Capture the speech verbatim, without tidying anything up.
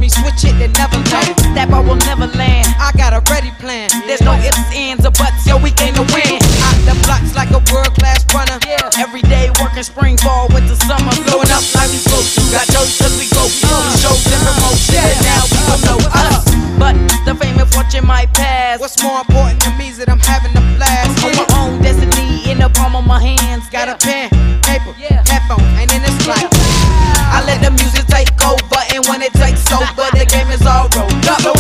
me switch it, they never land. That ball will never land. I got a ready plan. There's no ifs, ands, or buts, yo, we came to win. Out the blocks like a world-class runner. Every day working spring, fall, winter, summer. Blowing up like we supposed to. Got jokes cause we go through shows and promotion. And now we gon' know us. But the fame and fortune might pass. What's more important to me is that I'm having a blast. On my own destiny in the palm of my hands. Got a pen, paper, headphones, and then it's like I let the music take over, and when it takes over, the game is all rolled up.